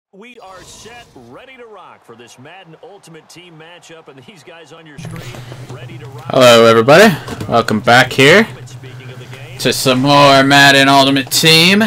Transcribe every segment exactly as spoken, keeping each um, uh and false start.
We are set, ready to rock for this Madden Ultimate Team matchup, and these guys on your screen, ready to rock. Hello, everybody. Welcome back here to some more Madden Ultimate Team.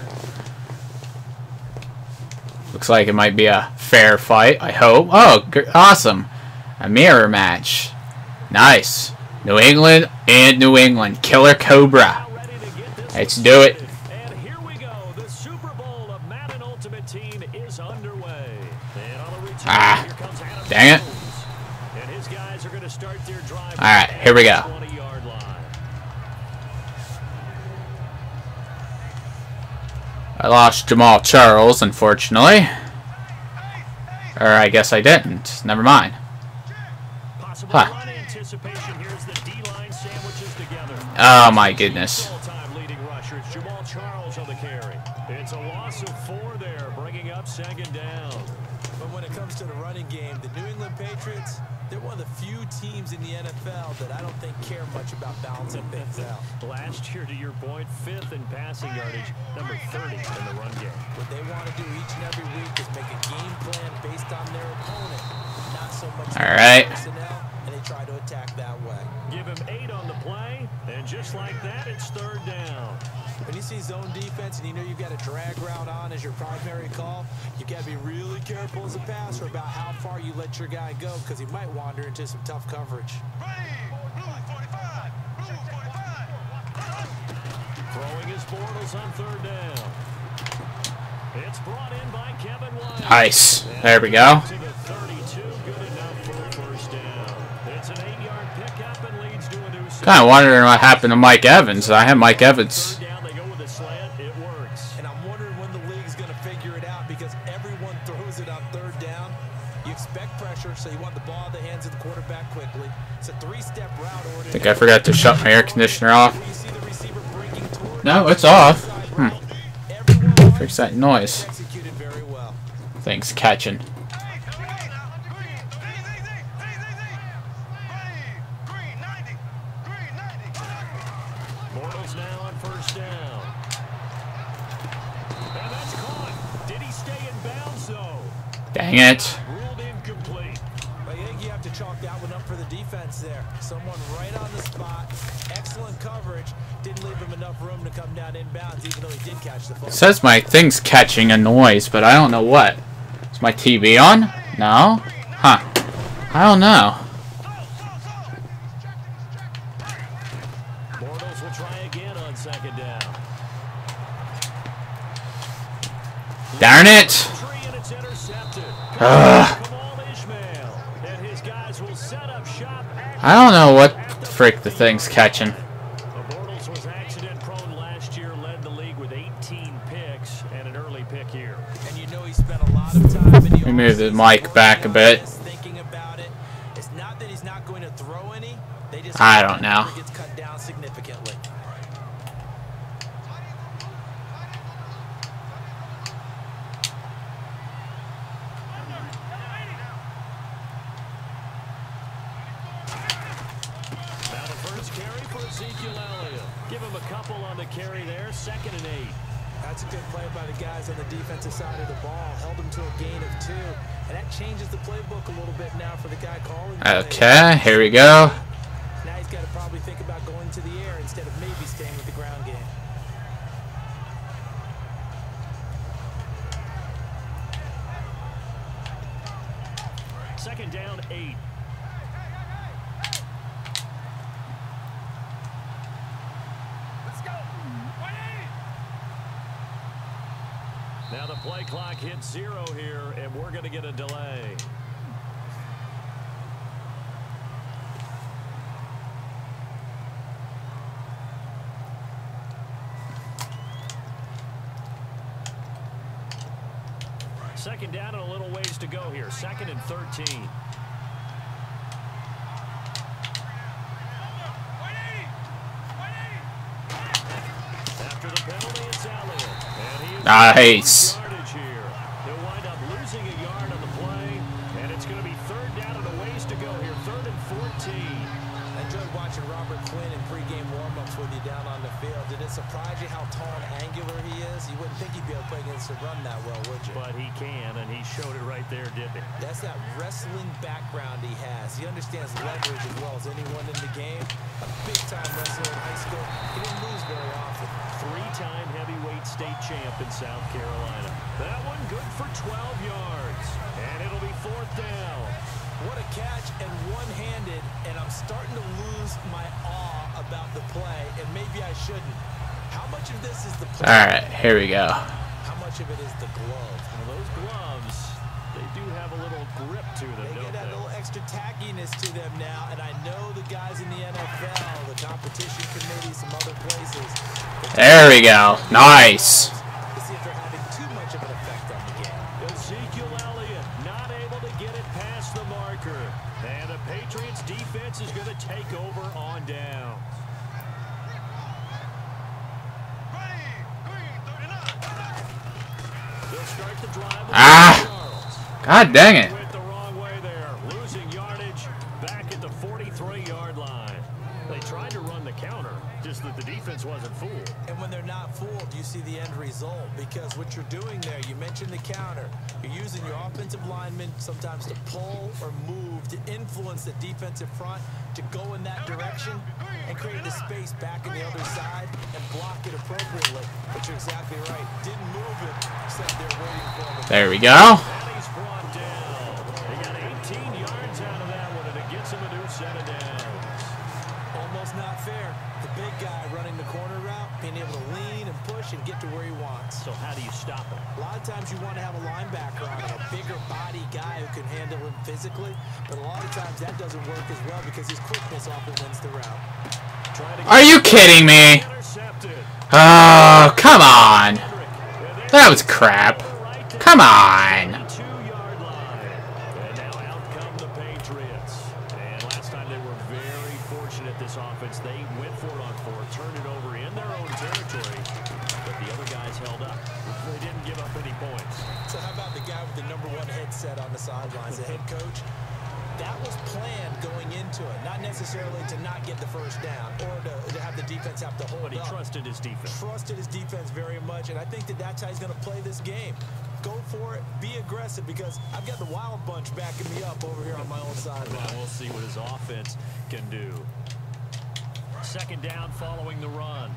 Looks like it might be a fair fight, I hope. Oh, awesome. A mirror match. Nice. New England and New England. Killer Cobra. Let's do it. And here we go. The Super Bowl of Madden Ultimate Team is underway. And on the return, Ah, here comes Adam dang it. And his guys are going to start their drive. All right, here we go. twenty-yard line. I lost Jamal Charles, unfortunately. Or I guess I didn't. Never mind. Possible Huh. run anticipation. Here's the D-line sandwiches together. Oh my goodness. All-time leading rushers, Jamal Charles on the carry. It's a loss of four there, bringing up second down. But when it comes to the running game, the New England Patriots, they're one of the few teams in the N F L that I don't think care much about balancing things out. Last year, to your point, fifth in passing yardage, number thirty in the run game. What they want to do each and every week is make a game plan based on their opponent, not so much All right. personnel, and they try to attack that way. Give him eight on the play, and just like that, it's third down. When you see zone defense and you know you've got a drag route on as your primary call, you got to be really careful as a passer about how far you let your guy go because he might wander into some tough coverage. Throwing his Bortles on third down. It's brought in by Kevin White. Nice. There we go. To the thirty-two, good enough for a first down. It's an eight-yard pickup and leads to a new set. Kind of wondering what happened to Mike Evans. I had Mike Evans. Third down, they go with a slant. It works. And I'm wondering when the league's going to figure it out because everyone throws it on third down. You expect pressure, so you want the ball in the hands of the quarterback quickly. It's a three-step route order. I think I forgot to shut my air conditioner off. When you see the receiver breaking toward No, it's off. Hmm. everyone Fix that noise. executed very well. Things catching. Bortles now on first down. And that's caught. Did he stay in bounds, though? Dang it. Ruled incomplete. I think you have to chalk that one up for the defense there. Someone right on the spot. Excellent coverage. Didn't leave him enough room to come down inbounds, even though he did catch the football. It says my thing's catching a noise, but I don't know what. Is my T V on? No? Huh. I don't know. Bortles will try again on second down. Darn it. Tree and it's intercepted. Ugh. Kamal Ishmael. And his guys will set up shop. I don't know what the frick the thing's catching. Bortles was accident prone last year, led the league with eighteen picks and an early pick here. And you know he spent a lot of time in the Let me move the offseason mic back a bit. thinking about it. It's not that he's not going to throw any. They just I don't know. Gets cut down significantly. Now the first carry for Ezekiel Elliott. Give him a couple on the carry there, second and eight. That's a good play by the guys on the defensive side of the ball. Held him to a gain of two. And that changes the playbook a little bit now for the guy calling. the Okay, here we go. play. Now he's got to probably think about going to the air instead of maybe staying with the ground game. Second down, eight. Now the play clock hits zero here, and we're going to get a delay. Second down and a little ways to go here. Second and thirteen. After the penalty, it's Elliott. And he is Nice. yardage here. He'll wind up losing a yard on the play, and it's going to be third down and a ways to go here. Third and fourteen. I enjoyed watching Robert Quinn in pregame warm-ups with you down on the field. Did it surprise you how tall and angular he is? You wouldn't think he'd be able to play against the run that well, would you? But he can, right there, didn't he? That's that wrestling background he has. He understands leverage as well as anyone in the game. A big-time wrestler in high school. He didn't lose very often. Three-time heavyweight state champ in South Carolina. That one good for twelve yards. And it'll be fourth down. What a catch, and one-handed, and I'm starting to lose my awe about the play, and maybe I shouldn't. How much of this is the play? All right, here we go. How much of it is the glove? Well, those gloves, they do have a little grip to them, They don't get that they? little extra tackiness to them now, and I know the guys in the N F L, the competition committee, some other places. There we go. Nice. To see if they're having too much of an effect on the game. Ezekiel Elliott not able to get it past the marker. And the Patriots defense is going to take over on down. They'll start the drive. Ah. God dang it. Went the wrong way there. Losing yardage back at the forty-three-yard line. They tried to run the counter, just that the defense wasn't fooled. And when they're not fooled, you see the end result. Because what you're doing there, you mentioned the counter. You're using your offensive linemen sometimes to pull or move, to influence the defensive front, to go in that direction and create the space back on the other side and block it appropriately. But you're exactly right. Didn't move it, except they're waiting for it. There we go. And he's brought down. They got eighteen yards out of that one, and it gets him a new set of downs. Almost not fair. The big guy running the corner route, being able to lean and push and get to where he wants. So how do you stop him? A lot of times you want to have a linebacker on him, a bigger body guy who can handle him physically, but a lot of times that doesn't work as well because his quickness often wins the route. Are you kidding me? Oh, come on. That was crap. Come on. This offense, they went for it on fourth, turned it over in their own territory, but the other guys held up. They didn't give up any points. So how about the guy with the number one headset on the sidelines, the head coach? That was planned going into it, not necessarily to not get the first down or to, to have the defense have to hold But he up. trusted his defense. Trusted his defense very much, and I think that that's how he's going to play this game. Go for it, be aggressive, because I've got the wild bunch backing me up over here on my own sideline. We'll see what his offense can do. Second down following the run.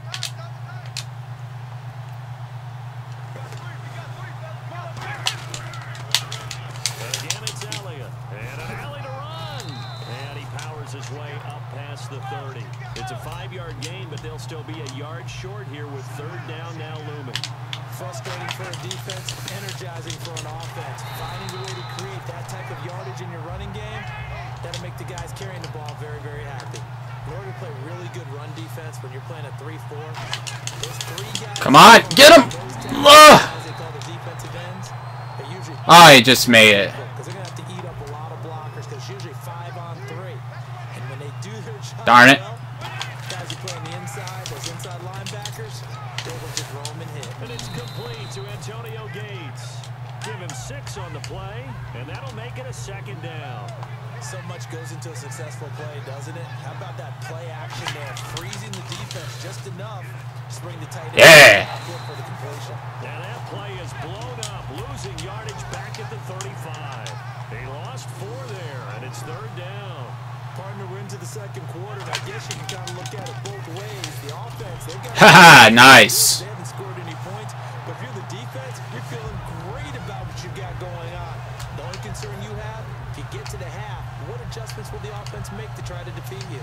Again, it's Elliott. And an alley to run. And he powers his way up past the thirty. It's a five-yard gain, but they'll still be a yard short here with third down now looming. Frustrating for a defense, energizing for an offense. Finding a way to create that type of yardage in your running game, that'll make the guys carrying the ball very, very happy. In order to play really good run defense when you're playing a three four, those three guys... Come on, get him! Ugh. They call the defensive ends. They usually... Oh, he just made it. Because they're going to have to eat up a lot of blockers, because usually five on three. And when they do their job... Darn it. Well, guys who play on the inside, those inside linebackers, they will just roam and hit. And it's complete to Antonio Gates. Give him six on the play, and that'll make it a second down. So much goes into a successful play, doesn't it? How about that play action there? Freezing the defense just enough to bring the tight end Yeah. for the completion. Now that play is blown up, losing yardage back at the thirty-five. They lost four there, and it's third down. Partner, we're into the second quarter, and I guess you can kind of look at it both ways. The offense, they've got... Haha, nice. They haven't scored any points, but if you're the defense, you're feeling great about what you got going on. The only concern you have, if you get to the half, what adjustments will the offense make to try to defeat you?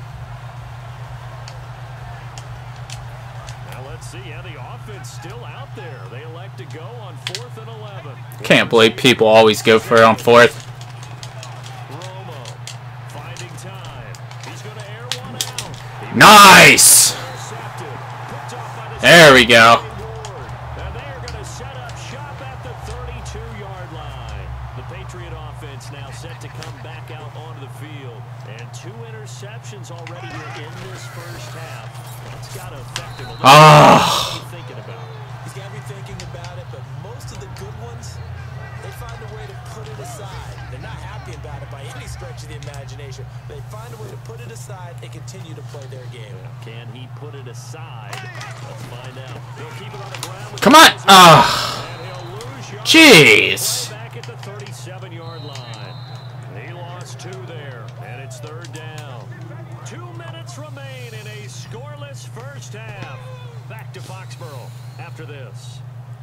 Now let's see how the offense still out there. They elect to go on fourth and eleven. Can't believe people always go for it on fourth. Romo finding time. He's going to air one out. Nice. Intercepted. Picked off by the There we go. Now they are going to set up shop at the thirty-two-yard line. The Patriot offense now set to come back out onto the field. And two interceptions already here in this first half. That's got to affect him a little Ah. bit. What are you thinking about? He's got to be thinking about it, but most of the good ones, they find a way to put it aside. They're not happy about it by any stretch of the imagination. They find a way to put it aside and continue to play their game. Can he put it aside? Let's find out. He'll keep it on the ground. Come on. Ah. And he'll lose yards. Jeez. Back at the thirty-six. twenty-seven-yard line. He lost two there, and it's third down. Two minutes remain in a scoreless first half. Back to Foxborough after this.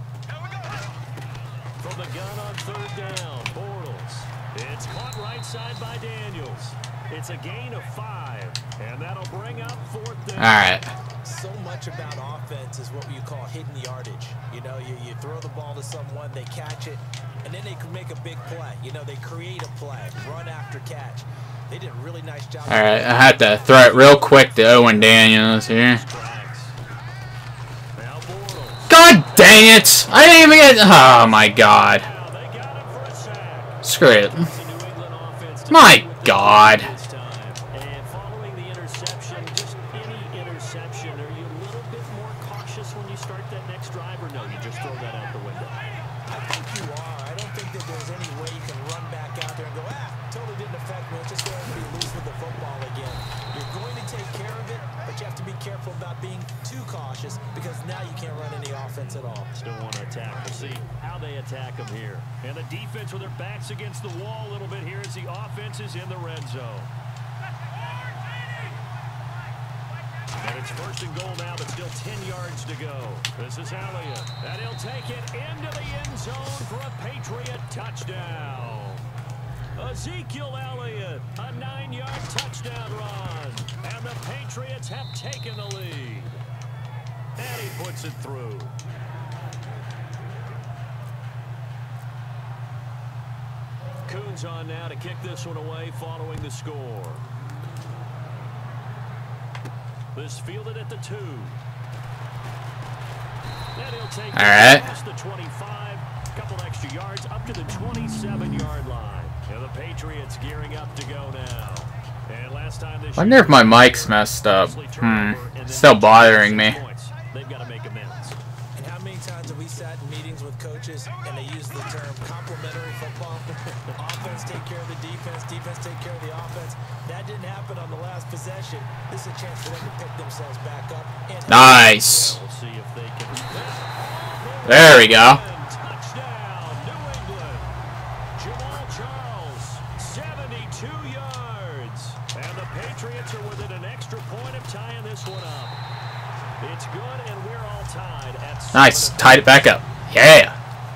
From the gun on third down, Bortles. It's caught right side by Daniels. It's a gain of five, and that'll bring up fourth down. All right. So much about offense is what you call hidden yardage. You know, you, you throw the ball to someone, they catch it, and then they can make a big play. You know, they create a play, run after catch. They did a really nice job. All right, I had to throw it real quick to Owen Daniels here. God dang it! I didn't even get. Oh my God! Screw it! My God! And following the interception, just any interception, are you a little bit more cautious when you start that next drive, or no? You just throw that out the window. I think you are. I don't think that there's any way you can run back out there and go, ah, totally didn't affect me. Let's just go ahead and be loose with the football again. You're going to take care of it, but you have to be careful about being too cautious because now you can't run any offense at all. Still want to attack. We'll see how they attack them here. And the defense with their backs against the wall a little bit here as the offense is in the red zone. And it's first and goal now, but still ten yards to go. This is Elliott. And he'll take it into the end zone for a Patriot touchdown. Ezekiel Elliott, a nine-yard touchdown run. And the Patriots have taken the lead. And he puts it through. Coons on now to kick this one away following the score. This fielded at the two. And he'll take All right. past the twenty-five, couple extra yards up to the twenty-seven-yard line. And the Patriots gearing up to go now. And last time this Wonder if my mic's messed up. Hmm. Still bothering me. They've got to make amends. And how many times have we sat in meetings with coaches and they use the term complementary football? Offense take care of the defense, defense take care of the offense. That didn't happen on the last possession. This is a chance for them to pick themselves back up. And Nice. We'll see if they can. There we go. Touchdown, New England. Jamal Charles, seventy-two yards. And the Patriots are within an extra point of tying this one up. It's good, and we're all tied at Nice. Tied it back up. Yeah.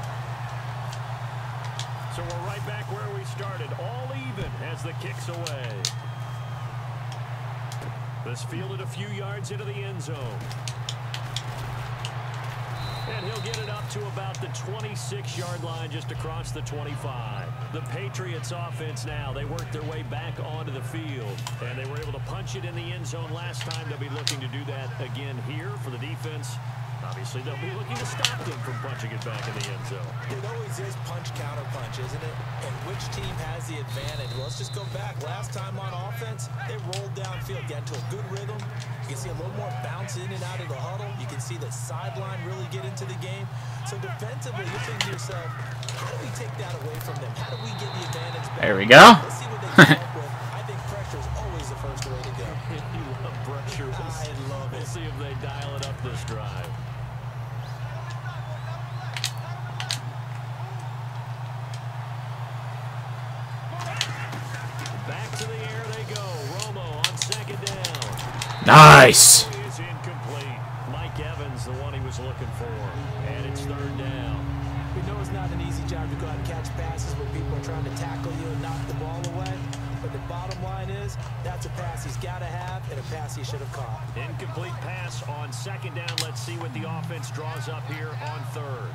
So we're right back where we started, all even as the kick's away. This fielded a few yards into the end zone. And he'll get it up to about the twenty-six-yard line just across the twenty-five. The Patriots offense now, they worked their way back onto the field. And they were able to punch it in the end zone last time. They'll be looking to do that again here for the defense. Obviously, they'll be looking to stop them from punching it back in the end zone. it always is punch, counter punch, isn't it? And which team has the advantage? Well, let's just go back. Last time on offense, they rolled downfield, got into a good rhythm. You can see a little more bounce in and out of the huddle. You can see the sideline really get into the game. So defensively, you're thinking to yourself, how do we take that away from them? How do we get the advantage back? There we go. Let's see what they come up with. I think pressure is always the first way to go. You love pressure. We'll I love it. We'll see if they dial it up this drive. Back to the air they go. Romo on second down. Nice. Is incomplete. Mike Evans, the one he was looking for. And it's third down. We know it's not an easy job to go out and catch passes when people are trying to tackle you and knock the ball away. But the bottom line is, that's a pass he's got to have and a pass he should have caught. Incomplete pass on second down. Let's see what the offense draws up here on third.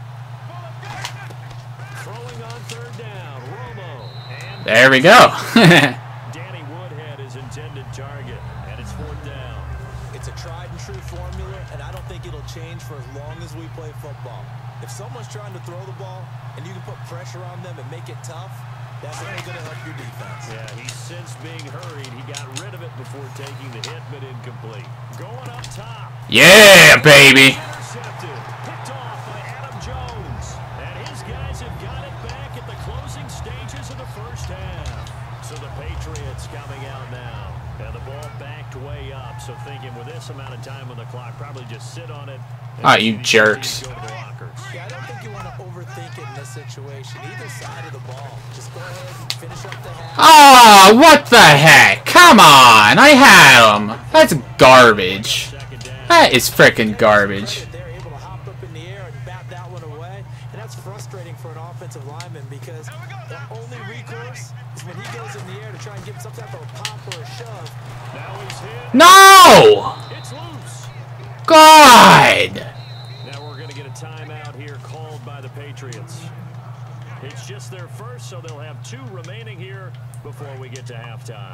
Throwing on third down. Romo. And There we go. Danny Woodhead is intended target. And it's fourth down. It's a tried and true formula, and I don't think it'll change for as long as we play football. If someone's trying to throw the ball and you can put pressure on them and make it tough, that's only going to help your defense. Yeah, he's since being hurried. He got rid of it before taking the hit, but incomplete. Going up top. Yeah, baby. Intercepted. Picked off by Adam Jones. And his guys have got it back at the closing stages of the first half. So the Patriots coming out now. And the ball backed way up. So thinking with this amount of time on the clock, probably just sit on it. Ah, you jerks. Yeah, I don't think you want to overthink it in this situation. Either side of the ball. Just go ahead and finish up the half. Oh, what the heck? Come on. I had him. That's garbage. That is freaking garbage. They're able to hop up in the air and bat that one away. And that's frustrating for an offensive lineman because the only recourse is when he goes in the air to try and get some type of a pop or a shove. Now he's hit. No! It's loose. God! Now we're going to get a timeout here called by the Patriots. It's just their first, so they'll have two remaining here before we get to halftime.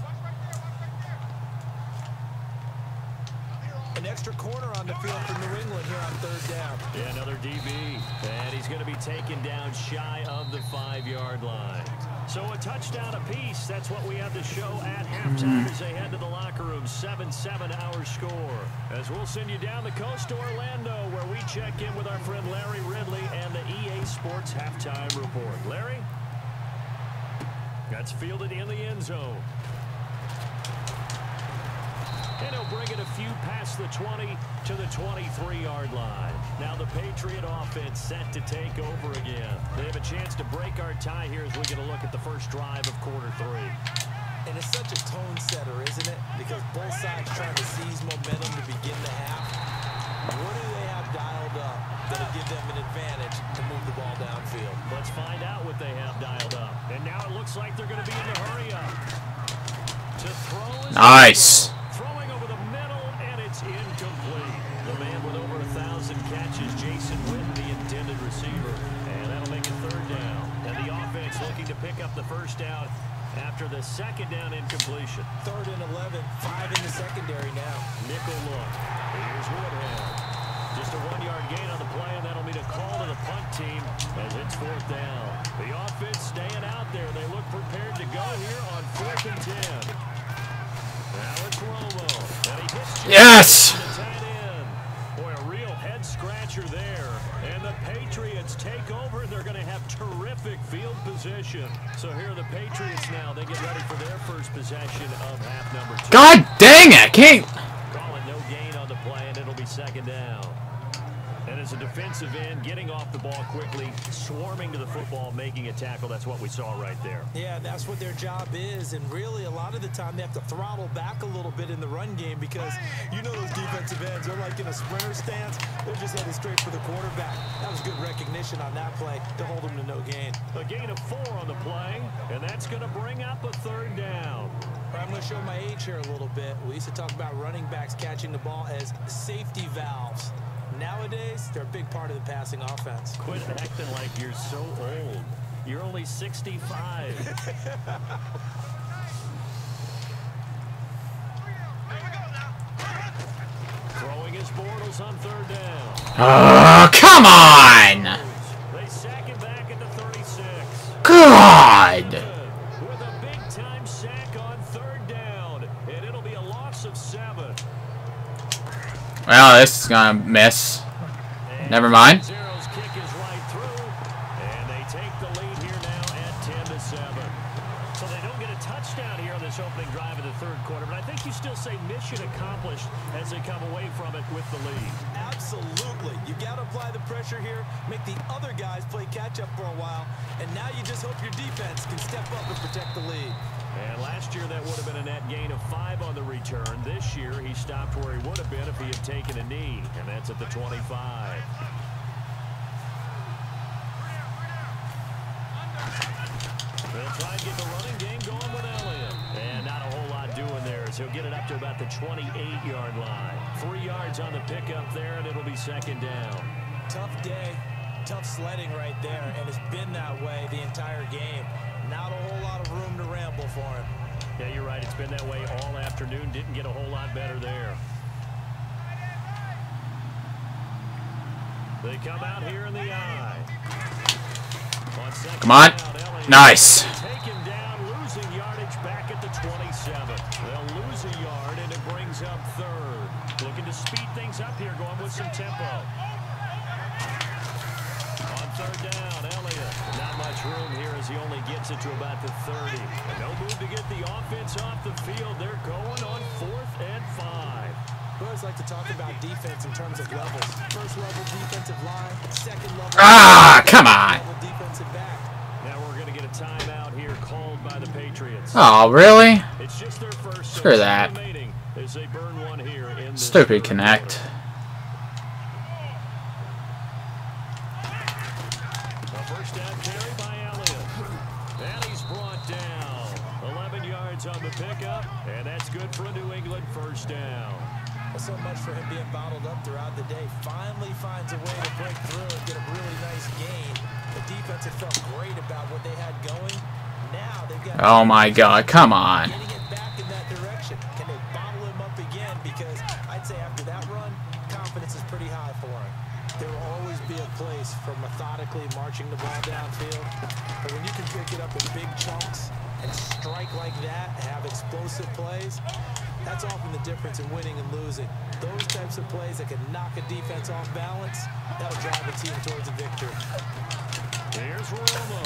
An extra corner on the field for New England here on third down. Yeah, another D B. And he's going to be taken down shy of the five-yard line. So a touchdown apiece. That's what we have to show at halftime as they head to the locker room. seven seven our score. As we'll send you down the coast to Orlando, where we check in with our friend Larry Ridley and the E A Sports Halftime Report. Larry? That's fielded in the end zone. And he'll bring it a few past the twenty to the twenty-three-yard line. Now the Patriot offense set to take over again. They have a chance to break our tie here as we get a look at the first drive of quarter three. And it's such a tone setter, isn't it? Because both sides trying to seize momentum to begin the half. What do they have dialed up that'll give them an advantage to move the ball downfield? Let's find out what they have dialed up. And now it looks like they're going to be in the hurry up. To throw is Nice. throwing over the middle, and it's incomplete. The man with over a thousand catches, Jason Witten, the intended receiver. And that'll make it third down. And the offense looking to pick up the first down after the second down incompletion. Third and eleven, five in the secondary now. Nickel look. Here's Woodhead. Just a one-yard gain on the play, and that'll mean a call to the punt team as it's fourth down. The offense staying out there. They look prepared to go here on fourth and ten. Now it's Romo. And he hits Yes! the tight end. Boy, a real head-scratcher there. And the Patriots take over. They're going to have terrific field position. So here are the Patriots now. They get ready for their first possession of half number two. God dang it! I can't. Call it no gain on the play, and it'll be second down. And as a defensive end, getting off the ball quickly, swarming to the football, making a tackle. That's what we saw right there. Yeah, that's what their job is. And really, a lot of the time, they have to throttle back a little bit in the run game because you know those defensive ends, they're like in a sprinter stance. They're just headed straight for the quarterback. That was good recognition on that play to hold them to no gain. A gain of four on the play, and that's going to bring up a third down. I'm going to show my age here a little bit. We used to talk about running backs catching the ball as safety valves. Nowadays, they're a big part of the passing offense. Quit acting like you're so old. You're only sixty-five. Throwing his Bortles on third down. Oh, come on! They sack him back at the thirty-six. God! With a big-time sack on third down, and it'll be a loss of seven. Well, this is gonna miss. Never mind. Zero's kick is right through, and they take the lead here now at ten to seven. So they don't get a touchdown here on this opening drive of the third quarter, but I think you still say mission accomplished as they come away from it with the lead. Absolutely. You got to apply the pressure here, make the other guys play catch-up for a while, and now you just hope your defense can step up and protect the lead. And last year that would have been a net gain of five on the return. This year he stopped where he would have been if he had taken a knee, and that's at the twenty-five. They'll try and get the running game going with Elliott. And not a whole lot doing there as he'll get it up to about the twenty-eight-yard line. Three yards on the pickup there, and it'll be second down. Tough day, tough sledding right there, and it's been that way the entire game. Not a whole lot of room to ramble for him. Yeah, you're right. It's been that way all afternoon. Didn't get a whole lot better there. They come out here in the eye. On Come on. down, Nice. Taken down, losing yardage back at the twenty-seven. They'll lose a yard, and it brings up third. Looking to speed things up here, going with some tempo. On third down, Elliott. Not much room here as he only gets gets it to about the thirty. No move to get the offense off the field. They're going on fourth and five. We always like to talk about defense in terms of levels. First level defensive line, second level. Ah, come on. Level defensive back. Now we're going to get a timeout here called by the Patriots. Oh, really? It's just their first. Screw that. As they burn one here in this Stupid connect. A first down carry by Elliott. And he's brought down. eleven yards on the pickup, and that's good for a New England first down. Well, so much for him being bottled up throughout the day. Finally finds a way to break through and get a really nice gain. The defense had felt great about what they had going. Now they've got. Oh my God! Come on. Getting it back in that direction. Can they bottle him up again? Because I'd say after that run, confidence is pretty high for him. There will always be a place for methodically marching the ball downfield. But when you can pick it up in big chunks and strike like that, have explosive plays, that's often the difference in winning and losing. Those types of plays that can knock a defense off balance, that'll drive a team towards a victory. Here's Romo.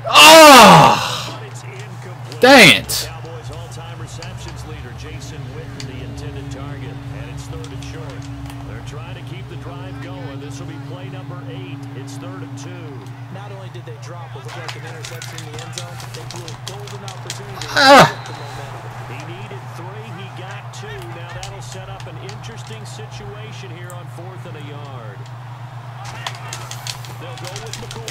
Oh! But it's incomplete. Dang it. Cowboys all-time receptions leader, Jason Witten, the intended target. And it's third and short. They're trying to keep the drive going. This will be play number eight. It's third and two. Not only did they drop what looked like an interception in the end zone, they blew a golden opportunity to Ah. get the momentum. He needed three. He got two. Now that'll set up an interesting situation here on fourth and a yard. They'll go with McCoy.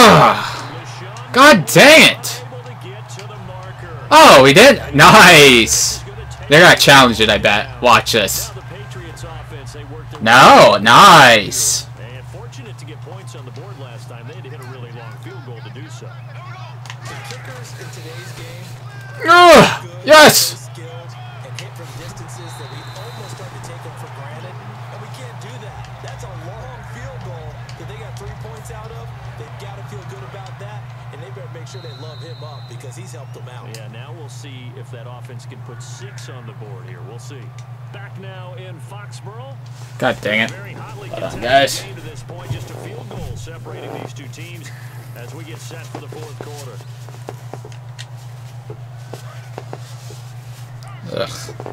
Ugh. God dang it. Able to get to the marker. Oh, we did? Nice. They're gonna challenge it, I bet. Watch this. Now the Patriots offense, they worked their No, nice. And fortunate to get points on the board last time. They had to hit a really long field goal to do so. The kickers in today's game, Ugh. good, Yes. very skilled, and hit from distances that we almost start to take them for granted. And we can't do that. That's a long field goal that they got three points out of. They've got to feel good about that, and they better make sure they love him up because he's helped them out. Yeah, now we'll see if that offense can put six on the board here. We'll see. Back now in Foxborough. God dang it. Very hotly Hold on, contested guys. game to this point. Just a field goal separating these two teams as we get set for the fourth quarter. Ugh.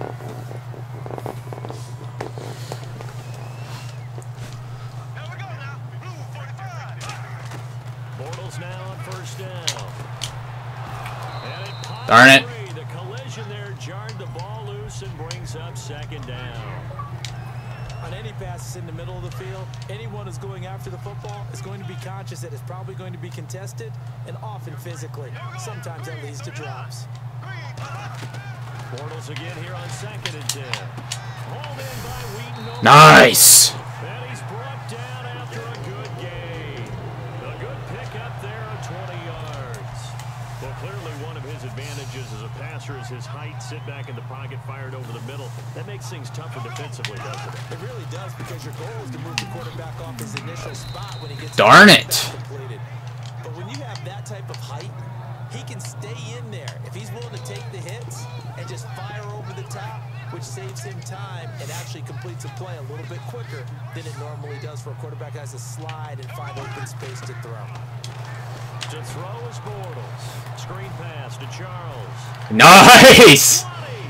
Bortles now on first down. And it pops Darn it. free. The collision there jarred the ball loose and brings up second down. On any passes in the middle of the field, anyone who's going after the football is going to be conscious that it's probably going to be contested and often physically. Sometimes that leads to drops. Bortles again here on second and ten. Hauled in by Wheaton. Nice. And he's brought down after a good gain. A good pickup there on twenty yards. Well, clearly one of his advantages as a passer is his height. Sit back in the pocket, fired over the middle. That makes things tougher defensively, doesn't it? It really does, because your goal is to move the quarterback off his initial spot when he gets Darn it. completed. But when you have that type of height, he can stay in there if he's willing to take the hits and just fire over the top, which saves him time and actually completes a play a little bit quicker than it normally does for a quarterback that has to slide and find open space to throw. To throw is Bortles. Screen pass to Charles. Nice. twenty.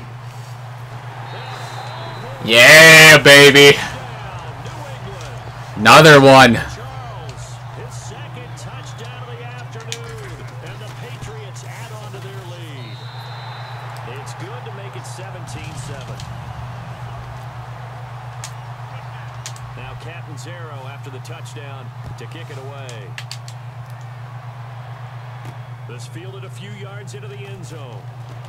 Yeah, baby. Down, New England. Another one. Charles, his second touchdown of the afternoon, and the Patriots add on to their lead. It's good to make it seventeen seven. Now Catanzaro after the touchdown to kick it away. This fielded a few yards into the end zone.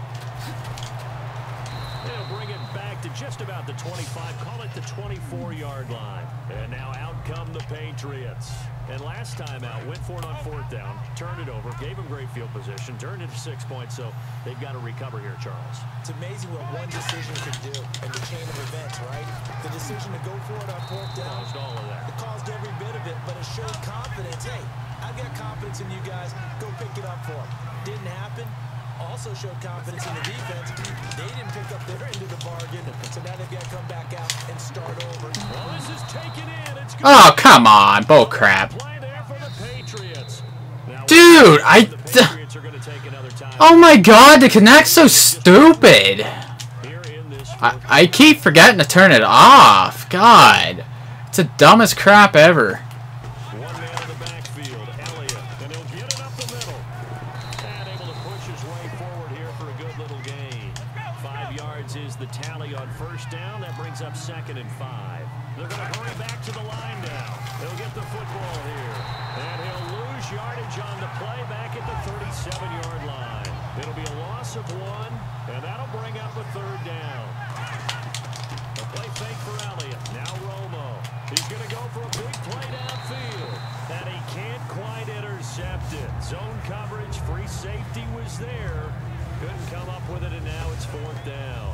They'll bring it back to just about the twenty-five, call it the twenty-four yard line. And now out come the Patriots. And last time out, went for it on fourth down, turned it over, gave them great field position, turned it to six points, so they've got to recover here, Charles. It's amazing what one decision can do in the chain of events, right? The decision to go for it on fourth down. Caused all of that. It caused every bit of it, but it showed confidence. Hey, I've got confidence in you guys. Go pick it up for them. Didn't happen. Also showed confidence in the defense. They didn't pick up their end of the bargain, so now they've got to come back out and start over. Well, this is taken in. It's good. Oh, come on. Bull crap. Play there for the Patriots. Now, Dude, I... the Patriots are going to take another time. Oh my god, the Kinect's so stupid. I, I keep forgetting to turn it off. God. It's the dumbest crap ever. One man in the backfield, Elliott, and he'll get it up the middle. And able to push his way forward here for a good little gain. Five yards is the tally on first down. That brings up second and five. They're going to hurry back to the line now. He'll get the football here. And he'll lose yardage on the play back at the thirty-seven yard line. It'll be a loss of one, and that'll bring up a third down. A play fake for Elliott. Now Romo. He's going to go for a big play downfield. And he can't quite intercept it. Zone coverage, free safety was there. Couldn't come up with it, and now it's fourth down.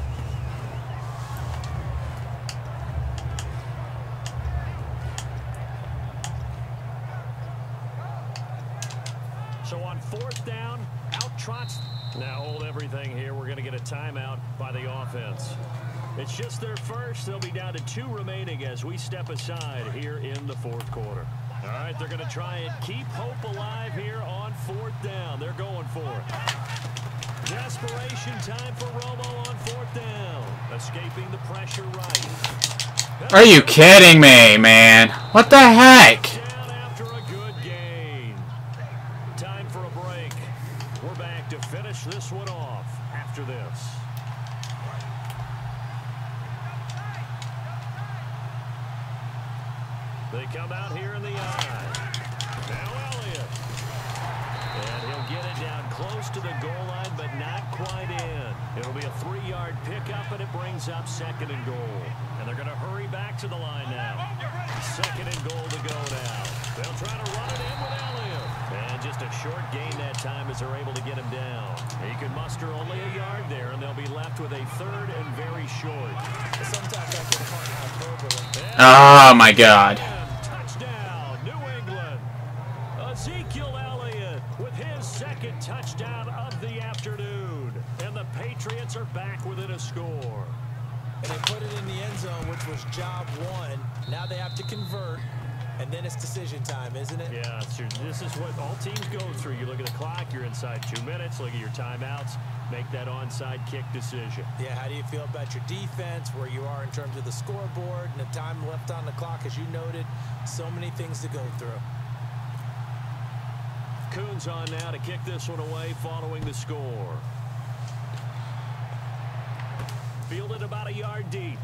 So on fourth down, out trots. Now hold everything here. We're going to get a timeout by the offense. It's just their first. They'll be down to two remaining as we step aside here in the fourth quarter. All right, they're going to try and keep hope alive here on fourth down. They're going for it. Desperation time for Romo on fourth down. Escaping the pressure right. Are you kidding me, man? What the heck? Down after a good gain. Time for a break. We're back to finish this one off after this. They come out here in the eye. Now Elliott. And he'll get it down close to the goal line, but not quite in. It'll be a three yard pickup, and it brings up second and goal. And they're going to hurry back to the line now. Second and goal to go now. They'll try to run it in with Elliott. And just a short gain that time as they're able to get him down. He can muster only a yard there, and they'll be left with a third and very short. Sometimes I get caught hyperbole. Oh my god. Touchdown, New England. Ezekiel Elliott with his second touchdown of the afternoon. And the Patriots are back within a score. And they put it in the end zone, which was job one. Now they have to convert. And then it's decision time, isn't it? Yeah, sure. This is what all teams go through. You look at the clock, you're inside two minutes, look at your timeouts, make that onside kick decision. Yeah, how do you feel about your defense, where you are in terms of the scoreboard, and the time left on the clock, as you noted? So many things to go through. Coons on now to kick this one away following the score. Fielded about a yard deep.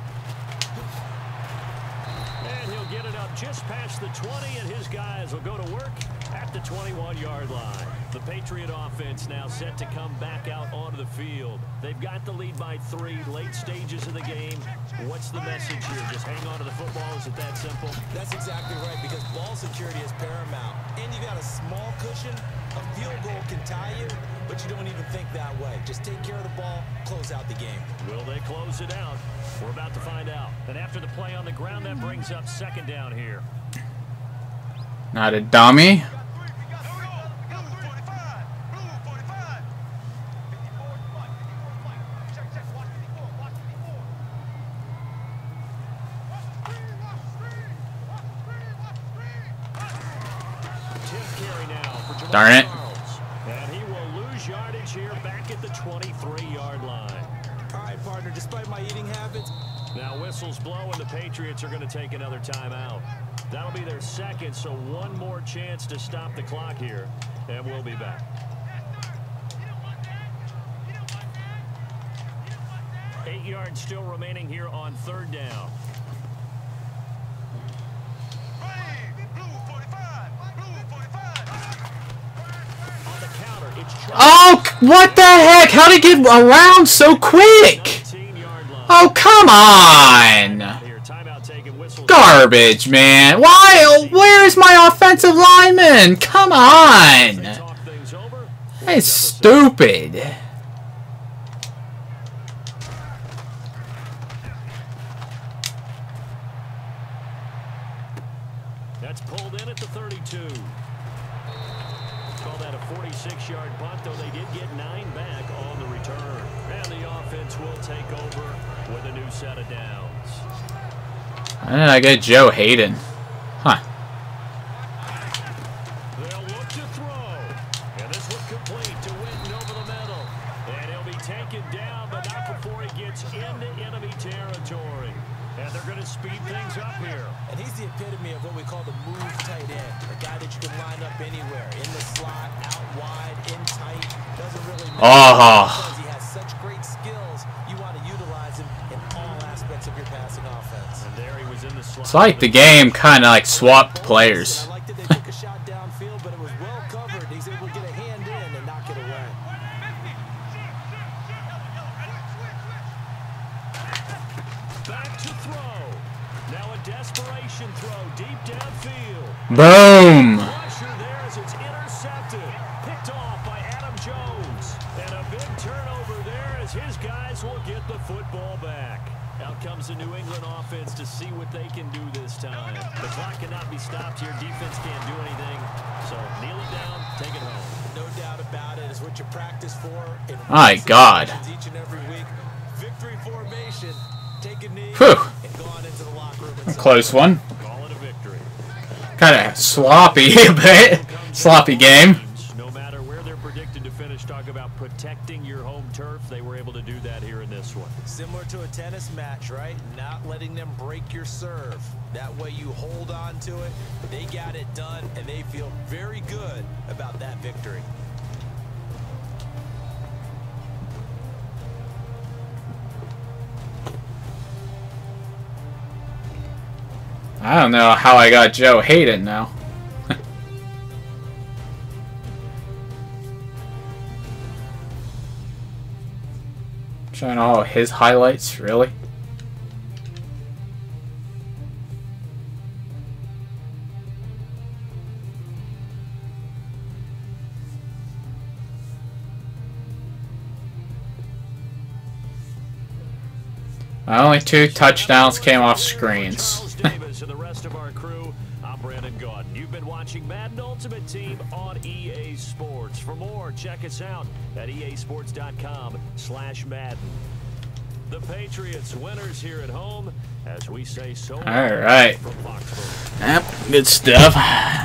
And he'll get it up just past the twenty, and his guys will go to work at the twenty-one yard line. The Patriot offense now set to come back out onto the field. They've got the lead by three, late stages of the game. What's the message here? Just hang on to the football? Is it that simple? That's exactly right, because ball security is paramount. And you got a small cushion. A field goal can tie you, but you don't even think that way. Just take care of the ball, close out the game. Will they close it out? We're about to find out. And after the play on the ground, that brings up second down here. Not a dummy. Darn it. And he will lose yardage here back at the twenty-three yard line. All right, partner, despite my eating habits. Now whistles blow, and the Patriots are going to take another timeout. That'll be their second, so one more chance to stop the clock here, and we'll be back. Eight yards still remaining here on third down. Oh, what the heck? How did he get around so quick? Oh, come on. Garbage, man. Why? Where's my offensive lineman? Come on. That's stupid. That's pulled in at the thirty-two. Call that a forty-six yard punt, though they did get nine back on the return. And the offense will take over with a new set of downs. And I get Joe Hayden. Huh. They'll look to throw. And this one complete to taken down, but not before he gets into enemy territory. And they're going to speed things up here. And he's the epitome of what we call the move tight end. A guy that you can line up anywhere. In the slot, out wide, in tight. Doesn't really matter. Oh. Because he has such great skills, you want to utilize him in all aspects of your passing offense. And there he was in the slot. It's like the game kind of like swapped players. I like that they took a shot downfield, but it was well covered. He's able to get a hand in and knock it away. Back to throw. Now a desperation throw deep downfield. Boom. Pressure there as it's intercepted. Picked off by Adam Jones. And a big turnover there as his guys will get the football back. Out comes the New England offense to see what they can do this time. The clock cannot be stopped here. Defense can't do anything. So kneel it down, take it home. No doubt about it. It's what you practice for. In My God. each and every week. Victory formation. Take a knee Whew. and go on into the locker room. And Close one. Call it a victory. Kind of sloppy a bit. Sloppy game. No matter where they're predicted to finish, talk about protecting your home turf. They were able to do that here in this one. Similar to a tennis match, right? Not letting them break your serve. That way you hold on to it. They got it done, and they feel very good about that victory. I don't know how I got Joe Hayden now. Showing all his highlights, really? My only two touchdowns came off screens. And the rest of our crew, I'm Brandon Gaudin. You've been watching Madden Ultimate Team on E A Sports. For more, check us out at E A sports dot com slash Madden. The Patriots winners here at home, as we say so. All right. From Foxborough. Yep, good stuff.